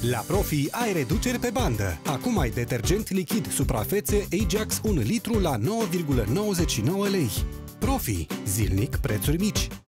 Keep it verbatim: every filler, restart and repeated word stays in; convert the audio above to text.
La Profi ai reduceri pe bandă. Acum ai detergent lichid suprafețe Ajax un litru la nouă virgulă nouăzeci și nouă lei. Profi. Zilnic prețuri mici.